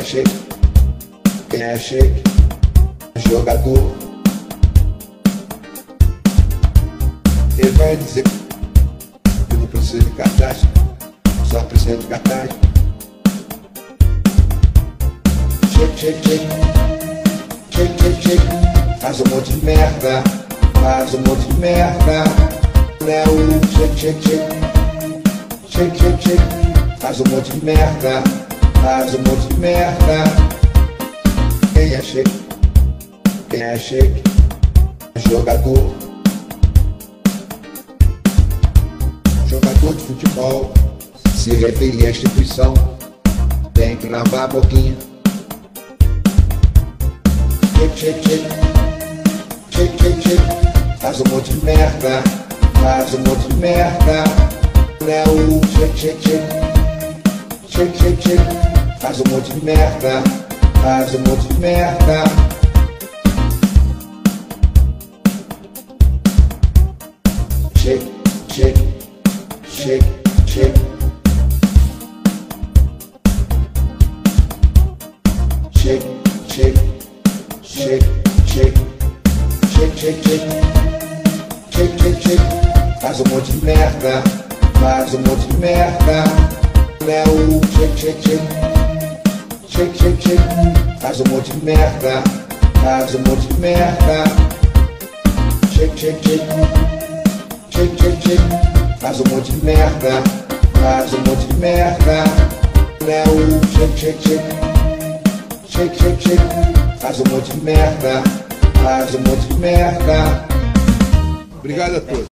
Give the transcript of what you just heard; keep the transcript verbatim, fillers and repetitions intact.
shake? Quem é shake? Jogador. Ele vai dizer que não precisa de cartaz, só precisa de cartaz. Shake, shake, shake, shake, shake, shake. Faz um monte de merda, faz um monte de merda. Léo, shake, shake, shake, shake, shake, shake. Faz um monte de merda, faz um monte de merda. Quem é shake? Quem é shake? Jogador. Jogador de futebol, se referir à instituição, tem que lavar a boquinha. Shake, shake, shake, shake, shake, shake. Faz um monte de merda, faz um monte de merda. Léo, shake, shake, shake, shake, shake, shake. Faz um monte de merda, faz um monte de merda. Shake, shake, shake, shake. Shake, shake, shake, shake. Shake, shake, shake. Shake, shake, shake. Faz um monte de merda, faz um monte de merda. Léo, shake, shake, shake. Shake, shake, shake. Faz um monte de merda, faz um monte de merda. Shake, shake, shake. Shake, shake, shake. Faz um monte de merda, faz um monte de merda. Léo, shake, shake, shake. Shake, shake, shake. Faz um monte de merda, faz um monte de merda. Obrigado a todos.